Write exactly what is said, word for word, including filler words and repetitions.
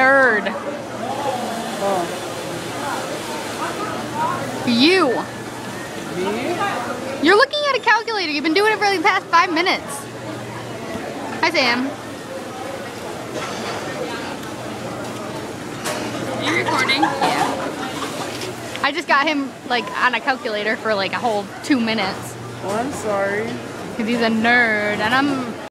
nerd. Oh. You. Me? You're looking at a calculator. You've been doing it for the past five minutes. Hi, Sam. Are you recording? Yeah. I just got him like on a calculator for like a whole two minutes. Oh, I'm sorry. Because he's a nerd and I'm